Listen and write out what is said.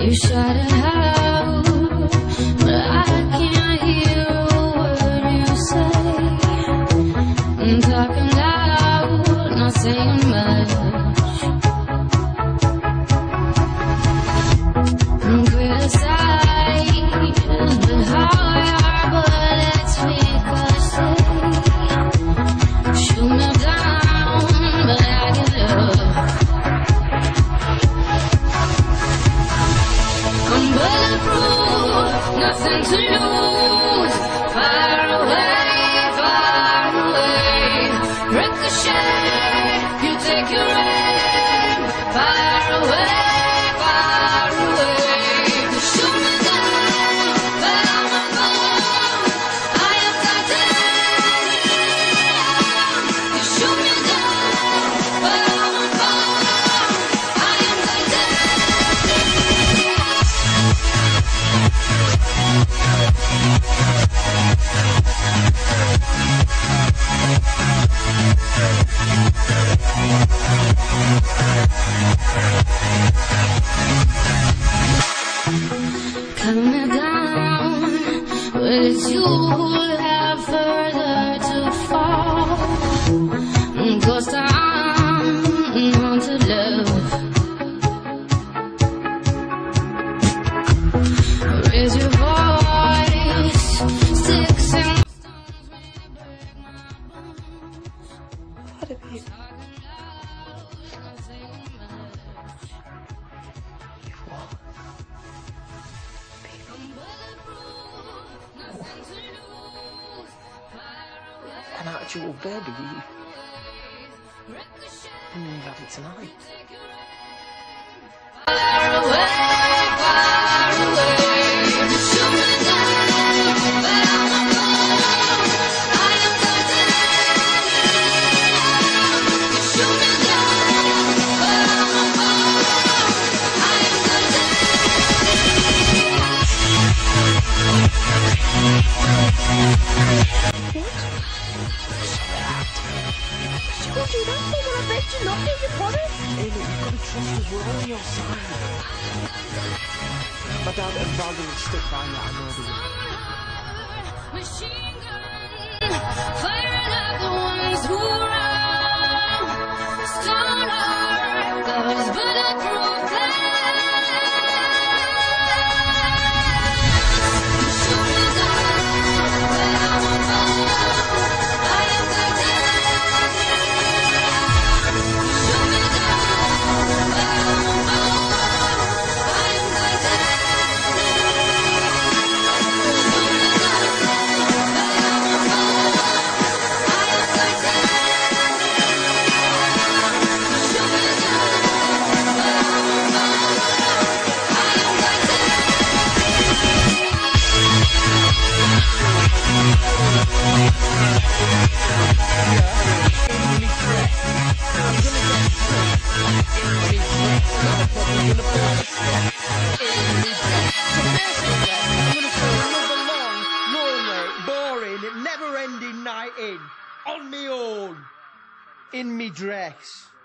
You shout it out, but I can't hear a word you say. I'm talking loud, not saying much. I'm criticized, but how your bullets ricochet. Shoot me down, but I get up. I'm bulletproof, nothing to lose. Far away, ricochet. You take your aim, far away. Shoot me down, but I'm a bomb. I am titanium. You shoot me down, but I'm a bomb. I am cut me down, but it's you who have further to fall. 'Cause I'm on to love. Raise your voice, sticks and stones may break my bones. What a baby. An actual baby. You have it tonight. Far away, shoot me down, but I'm a bomb. I am titanium. You shoot me down, but I'm a bomb. I am Don't do that for when I begged you not to, you promise? Hey, look, you've got to trust us, we're on your side. My dad and Valda would stick by you, I know they will. machine gun, firing at the ones who run. Stone heart, those bulletproof glass. Shoot me down, but I'm a bomb. I am titanium. Shoot me down, but I'm a bomb. I am titanium. Never-ending night in, on me own, in me dress.